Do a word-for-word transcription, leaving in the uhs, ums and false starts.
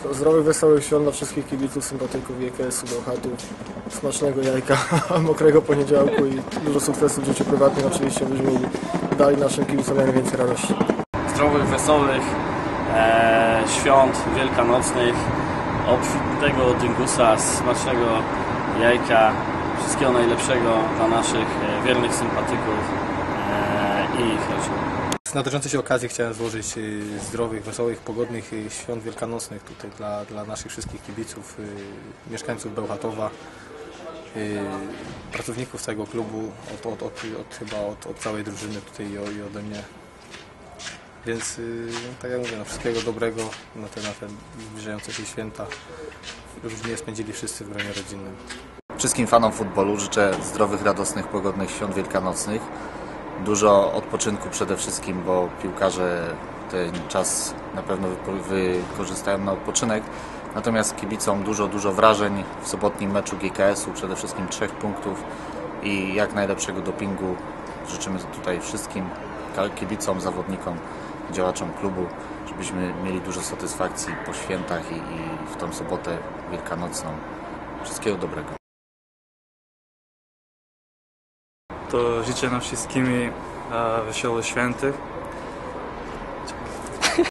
Zdrowych, wesołych świąt dla wszystkich kibiców, sympatyków J K S u Bełchatów, smacznego jajka, mokrego poniedziałku i dużo sukcesów w życiu prywatnym oczywiście, byśmy dali naszym kibicom jak najwięcej radości. Zdrowych, wesołych e, świąt wielkanocnych, obfitego dyngusa, smacznego jajka, wszystkiego najlepszego dla naszych wiernych sympatyków e, i ich rodzin. Z nadarzającej się okazji chciałem złożyć zdrowych, wesołych, pogodnych świąt wielkanocnych tutaj dla, dla naszych wszystkich kibiców, mieszkańców Bełchatowa, pracowników całego klubu, od, od, od, od, chyba od, od całej drużyny tutaj i ode mnie. Więc tak jak mówię, no, wszystkiego dobrego na te, na te zbliżające się święta, żebyśmy je spędzili wszyscy w gronie rodzinnym. Wszystkim fanom futbolu życzę zdrowych, radosnych, pogodnych świąt wielkanocnych. Dużo odpoczynku przede wszystkim, bo piłkarze ten czas na pewno wykorzystają na odpoczynek. Natomiast kibicom dużo, dużo wrażeń w sobotnim meczu G K S u, przede wszystkim trzech punktów i jak najlepszego dopingu. Życzymy tutaj wszystkim kibicom, zawodnikom, działaczom klubu, żebyśmy mieli dużo satysfakcji po świętach i, i w tą sobotę wielkanocną. Wszystkiego dobrego. To życzę nam wszystkim wesołych świętych.